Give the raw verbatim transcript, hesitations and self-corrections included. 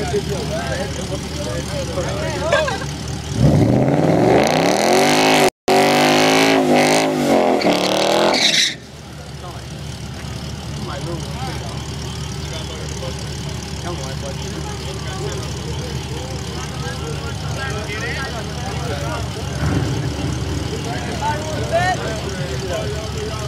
Hãy subscribe cho kênh Ghiền Mì Gõ để không bỏ lỡ những video hấp dẫn.